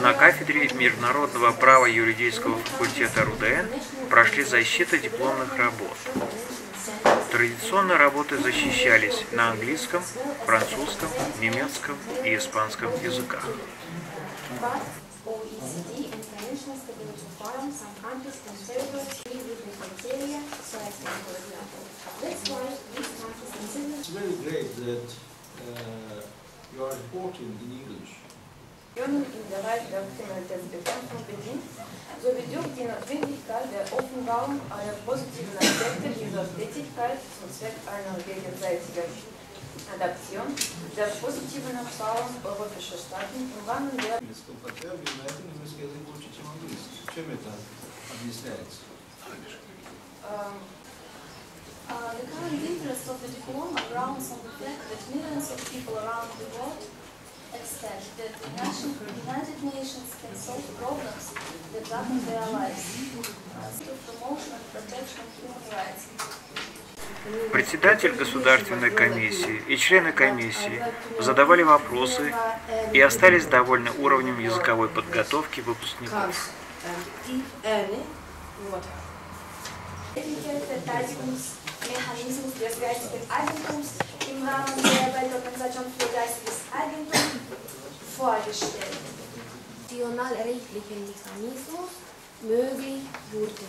На кафедре международного права юридического факультета РУДН прошли защиты дипломных работ. Традиционно работы защищались на английском, французском, немецком и испанском языках. It's very great that you are reporting in English. Im Bereich der Kriminalitätsbekämpfung bedient, sowie durch die Notwendigkeit der Offenbarung aller positiven Aspekte dieser Tätigkeit zum Zweck einer gegenseitigen Adaption der positiven Erfahrung europäischer Staaten im Rahmen der The current interest of the diploma grounds on the fact that millions of people around the world expect that the United Nations can solve problems that govern their lives through promotion and protection of human rights. Председатель Государственной комиссии и члены комиссии задавали вопросы и остались довольны уровнем языковой подготовки выпускников. Mechanismus des geistigen Eigentums im Rahmen der Weltorganisation für geistiges Eigentum vorgestellt. Nationalrechtlichen Mechanismus möglich wurde.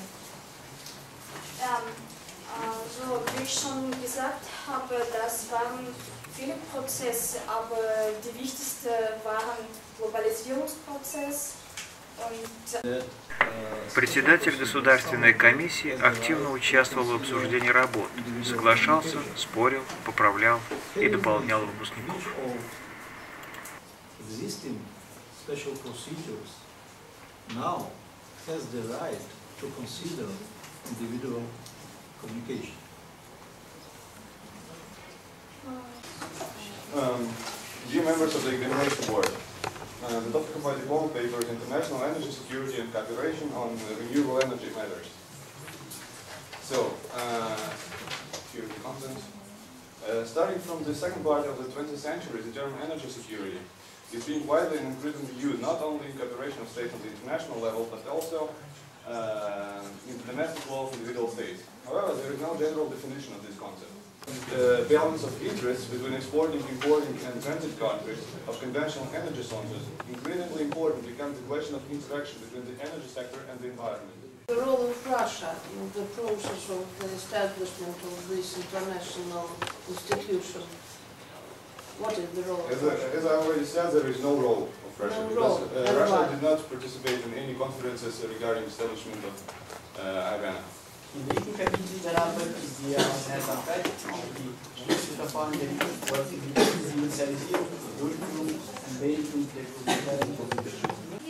So wie ich schon gesagt habe, das waren viele Prozesse, aber die wichtigsten waren Globalisierungsprozess und Председатель Государственной комиссии активно участвовал в обсуждении работ, соглашался, спорил, поправлял и дополнял выпускников. Dear members of the examination board, the topic of my diploma paper is International Energy Security and Cooperation on Renewable Energy Matters. So, here are the contents. Starting from the second part of the 20th century, the term energy security is being widely and increasingly used not only in cooperation of states on the international level, but also in the domestic law of individual states. However, there is no general definition of this concept. The balance of interests between exporting, importing and transit countries of conventional energy sources increasingly important becomes the question of interaction between the energy sector and the environment. The role of Russia in the process of the establishment of this international institution. What is the role of Russia? As I already said, there is no role of Russia because Russia did not participate in any conferences regarding the establishment of IBANA. In welchem Kapitel der Arbeit ist die Aufmerksamkeit auf die Gerichtsverfahren der Initialisierung, Durchführung und Beendung der humanitären Konflikte?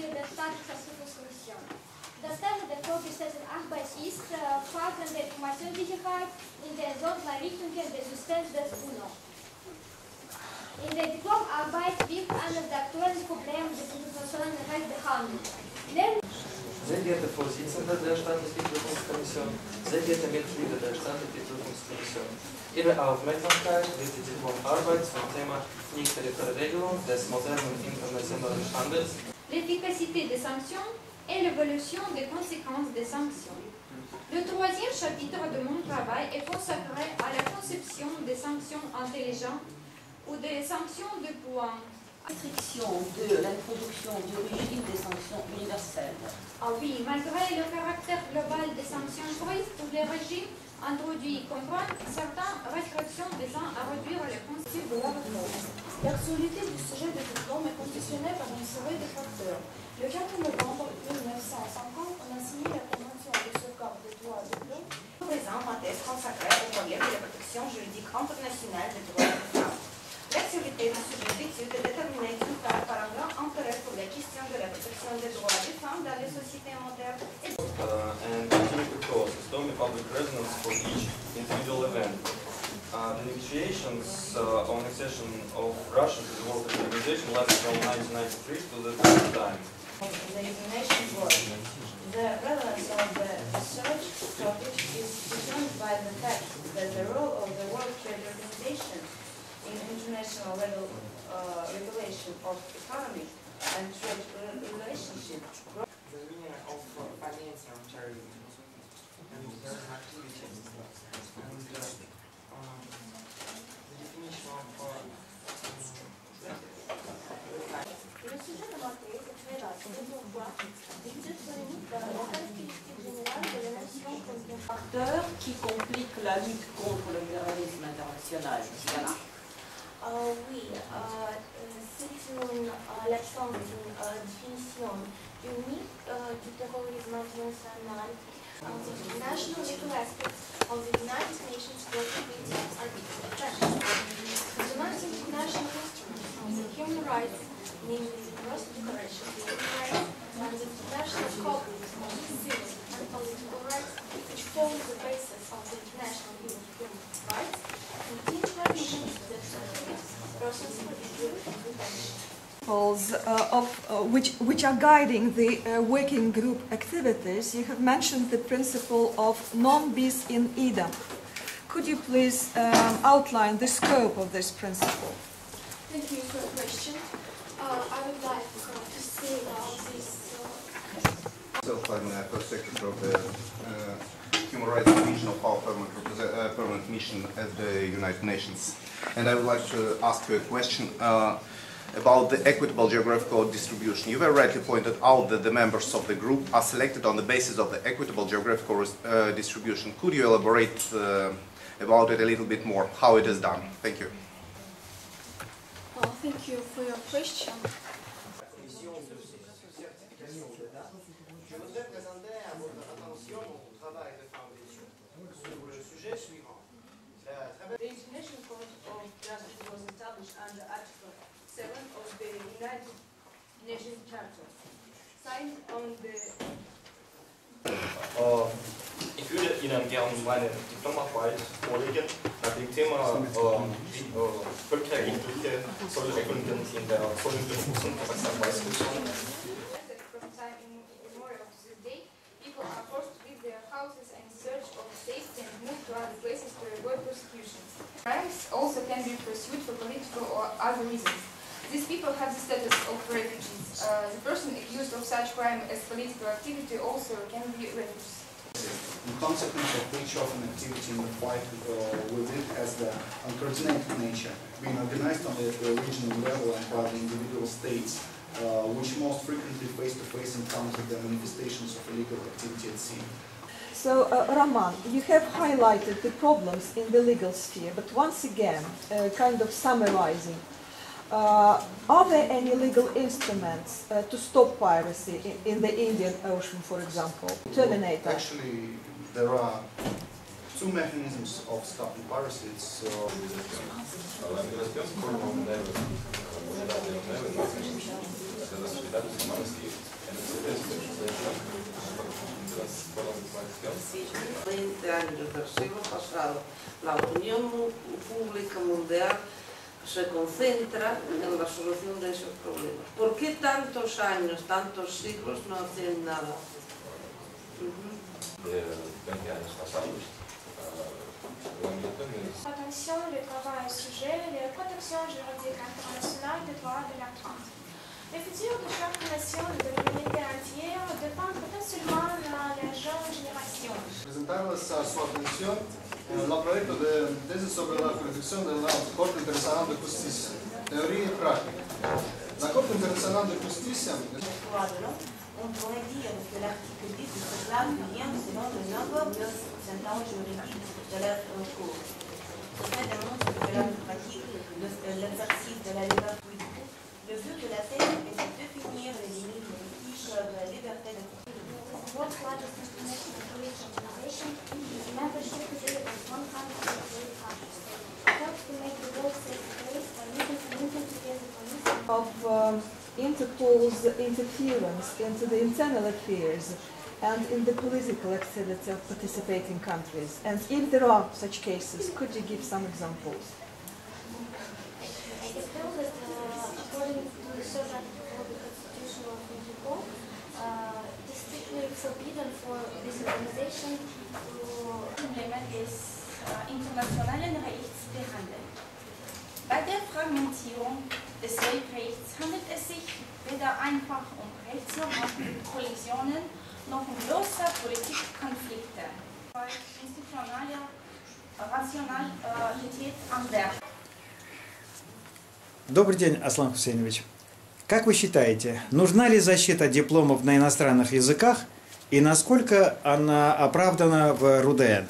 Das Thema der vorgestellten Arbeit ist Fragen der Informationssicherheit in den Sonderrichtungen des Systems des UNO. In der Diplomarbeit wird eines der aktuellen Probleme des internationalen Rechts behandelt. Sehr geehrter Vorsitzender der Staatlichen Prüfungskommission, sehr geehrte Mitglieder der Staatlichen Prüfungskommission, Ihre Aufmerksamkeit wird die Diplomarbeit zum Thema striktere Regelung des modernen internationalen Handels, l'efficacité des sanctions et l'évolution des conséquences des sanctions. Le troisième chapitre de mon travail est consacré à la conception des sanctions intelligentes ou des sanctions de points. Restriction de l'introduction du régime des sanctions universelles. Ah oui, malgré le caractère global des sanctions prises, tous les régimes introduits comprennent certaines restrictions visant à réduire les conséquences de la réforme. L'actualité du sujet de diplôme est conditionnée par une série de facteurs. Le 4 novembre 1950, on a signé la Convention de sauvegarde des droits de l'homme. Présente un test consacré au problème de la protection juridique internationale des droits de la femme. L'actualité du sujet d'étude est déterminée d'une part par un grand intérêt pour la question de la protection des droits des femmes dans les sociétés modernes et and continue to cause stormy public resonance for each individual event. The negotiations on accession of Russia to the World Trade Organization lasted from 1993 to the present time. the examination board. The relevance of the research topic is determined by the fact that the role of the World Trade Organization in international regulation of economy and trade relationships. The meaning of financing charity and their activities and the definition of Le sujet remarqué est très vaste, c'est pourquoi il existe polémique dans la caractéristique générale de la nation comme Facteurs qui compliquent la lutte contre le terrorisme international. Voilà. Oui, c'est l'accent d'une définition unique du terrorisme international. The national legal aspects of the United Nations World Convention are different. The most international instruments of the human rights, namely the Universal Declaration of Human Rights and the International Covenant on Civil and Political Rights, which form the basis of the International Human Rights, contain provisions that prohibit persons from abuse and detention. Which are guiding the working group activities, you have mentioned the principle of non bis in idem. Could you please outline the scope of this principle? Thank you for the question. I would like to say about this. I'm first secretary of the Human Rights Commission of our permanent mission at the United Nations. And I would like to ask you a question about the equitable geographical distribution. You very rightly pointed out that the members of the group are selected on the basis of the equitable geographical distribution. Could you elaborate about it a little bit more, how it is done? Thank you. Thank you for your question. Je voudrais présenter à votre attention mon travail de foundation sur le sujet suivant. The International Court of Justice was established under Article 7 of the United Nations Charter, signed on the... Ich würde Ihnen gerne meine Diplomarbeit vorlegen nach dem Thema völkerrechtliche Zollregelungen in der Zollunterstützung Kasachstan-Weißrussland. From time immemorial to this day, people are forced to leave their houses in search of safety and move to other places to avoid persecution. Crimes also can be pursued for political or other reasons. These people have the status of refugees. The person accused of such crime as political activity also can be refugee. In consequence of which often activity in the fight with it has the uncoordinated nature, being organized on the regional level and by the individual states, which most frequently face-to-face encounter the manifestations of illegal activity at sea. So, Roman, you have highlighted the problems in the legal sphere, but once again, kind of summarizing, are there any legal instruments to stop piracy in the Indian Ocean, for example? Terminate that? Actually, there are two mechanisms of stopping piracy. Años del siglo pasado, la opinión pública mundial se concentra en la solución de esos problemas. ¿Por qué tantos años, tantos siglos no hacen nada? Attention, le travail au sujet de la protection juridique internationale des droits de la femme. Le futur de chaque nation de l'humanité entière dépend potentiellement de la jeune génération. Presentarles a su atención la proyecto de tesis sobre la jurisdicción de la Corte Internacional de Justicia, teoría y práctica. La Corte Internacional de Justicia On pourrait dire que l'article 10 de ce plan vient selon le nombre de sentences juridiques de leur cours. Ce fait démontre que la pratique de l'exercice de la liberté politique, le but de la thèse est de définir les limites politiques de la liberté de The world's largest international police organization is membership within 148 countries. It helps to make the world safe place by making community together police Of Interpol's interference into the internal affairs and in the political activity of participating countries. And if there are such cases, could you give some examples? It's held that according to the third article of the Constitution of Interpol, it is strictly forbidden for this organization to implement this internationalen Rechtsbehandlung. Bei der Fragmentierung des Weltrechts handelt es sich, wenn weder einfach Rechtsnormen, Kollisionen noch große Politikkonflikte. Institutionelle Rationalität am Werk. Добрый день, Аслан Хусейнович. Как вы считаете, нужна ли защита дипломов на иностранных языках и насколько она оправдана в РУДН?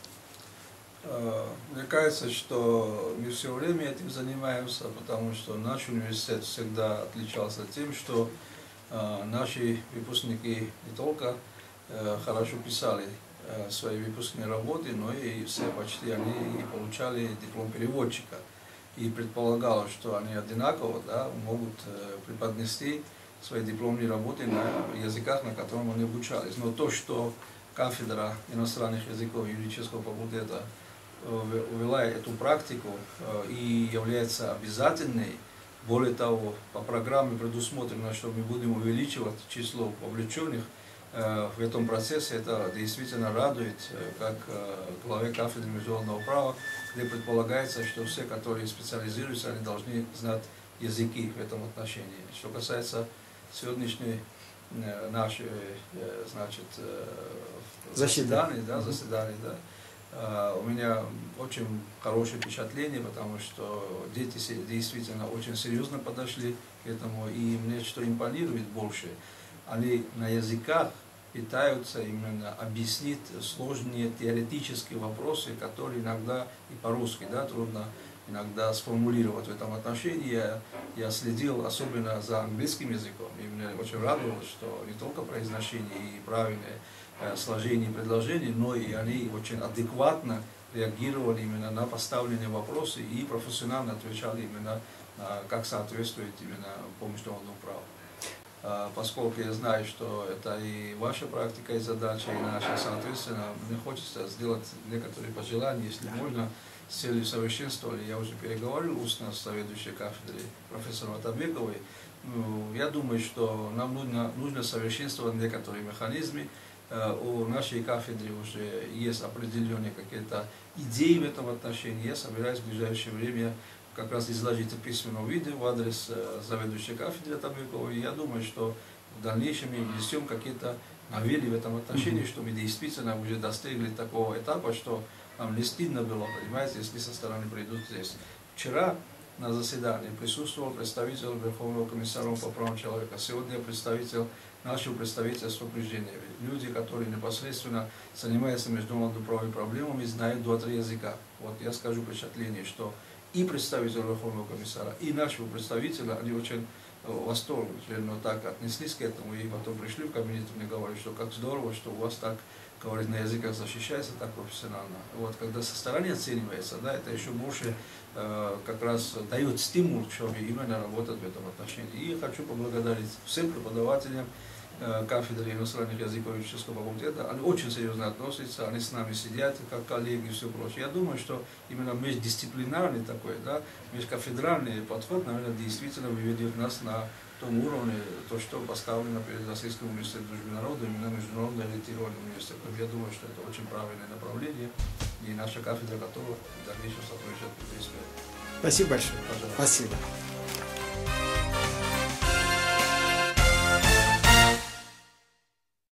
Мне кажется, что мы все время этим занимаемся, потому что наш университет всегда отличался тем, что наши выпускники не только хорошо писали свои выпускные работы, но и все почти они получали диплом переводчика. И предполагалось, что они одинаково могут преподнести свои дипломные работы на языках, на котором они обучались. Но то, что кафедра иностранных языков юридического факультета ввела эту практику и является обязательной, более того, по программе предусмотрено, что мы будем увеличивать число вовлеченных в этом процессе, это действительно радует, как главе кафедры международного права, где предполагается, что все, которые специализируются, они должны знать языки в этом отношении. Что касается сегодняшней нашей, значит, заседаний, у меня очень хорошее впечатление, потому что дети действительно очень серьезно подошли к этому, и мне что импонирует больше, они на языках пытаются именно объяснить сложные теоретические вопросы, которые иногда и по-русски трудно иногда сформулировать в этом отношении. Я следил особенно за английским языком, и мне очень радовалось, что не только произношение и правильное сложение предложений, но и они очень адекватно реагировали именно на поставленные вопросы и профессионально отвечали именно как соответствует именно по международному праву. Поскольку я знаю, что это и ваша практика, и задача, и наша, соответственно, мне хочется сделать некоторые пожелания, если можно, с целью совершенствования. Я уже переговорил устно с заведующей кафедрой профессором Атабековой. Я думаю, что нам нужно совершенствовать некоторые механизмы. У нашей кафедры уже есть определенные какие-то идеи в этом отношении. Я собираюсь в ближайшее время как раз изложить в письменном виде в адрес заведующей кафедры Атабековой. Я думаю, что в дальнейшем мы внесем какие-то новеллы в этом отношении, что мы действительно уже достигли такого этапа, что нам не стыдно было, понимаете, если со стороны придут здесь. Вчера на заседании присутствовал представитель Верховного комиссара по правам человека, сегодня представитель нашего представительства при Женеве. Люди, которые непосредственно занимаются международными правовыми проблемами, знают 2-3 языка. Вот я скажу впечатление, что и представитель Верховного комиссара, и нашего представителя, они очень восторженно так отнеслись к этому, и потом пришли в кабинет и мне говорят, что как здорово, что у вас так, говорит, на языках защищается так профессионально. Вот, когда со стороны оценивается, это еще больше как раз дает стимул, чтобы именно работать в этом отношении. И хочу поблагодарить всем преподавателям кафедры иностранных языков юридического факультета. Они очень серьезно относятся, они с нами сидят, как коллеги и все прочее. Я думаю, что именно междисциплинарный такой, межкафедральный подход, наверное, действительно выведет нас на том уровне, то, что поставлено перед Российским университетом дружбы народа, именно международно ориентированным университетом. Я думаю, что это очень правильное направление, и наша кафедра готова в дальнейшем сотрудничать. Спасибо большое. Пожалуйста. Спасибо.